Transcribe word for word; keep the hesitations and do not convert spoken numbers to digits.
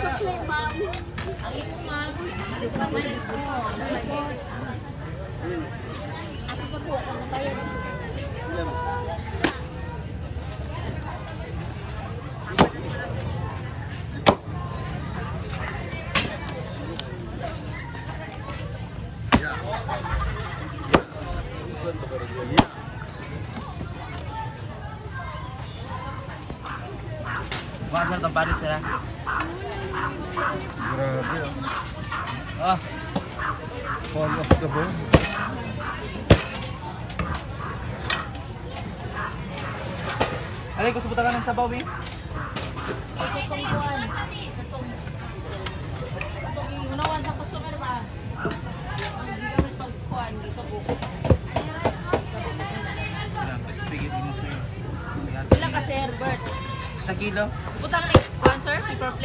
Sukli, ma'am. Ang ito, ma'am. Asa ko po, kung tayo. Masa itong panit sila? Grabe ah. Oh. Fall off the bone. Alay ko sa butakan ng sabaw, eh? Itong buwan. Itong... Itong iunawan sa customer ba? Hindi kami pagkuhan. Ito po. Spaghetti mo sa'yo. Ilang ka, sir, Bert? Sa kilo? Butang ni, sir?